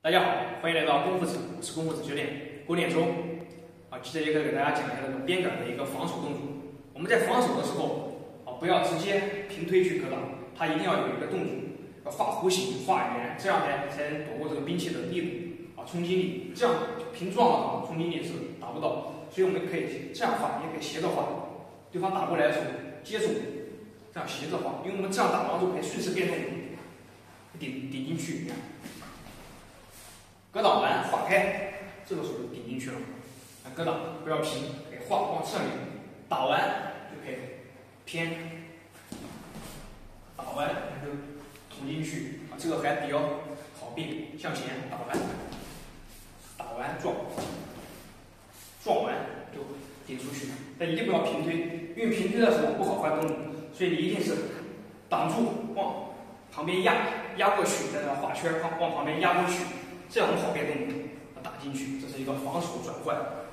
大家好，欢迎来到功夫子，我是功夫子教练郭连洲。这节课给大家讲一下这个边杆的一个防守动作。我们在防守的时候不要直接平推去格挡，它一定要有一个动作，要画弧形、画圆，这样呢才能躲过这个兵器的力度冲击力。这样平撞的话，冲击力是达不到。所以我们可以这样画，也可以斜着画。对方打过来的时候接住，这样斜着画，因为我们这样打完之后可以顺势变动，顶进去。格挡完划开，这个时候就顶进去了。格挡不要平，可以画往侧面，打完就可以偏，打完就捅进去这个还比较好变，向前打完撞完就顶出去。但一定不要平推，因为平推的时候不好换动作，所以你一定是挡住往旁边压过去，在那画圈往旁边压过去。这样好变动打进去，这是一个防守转换。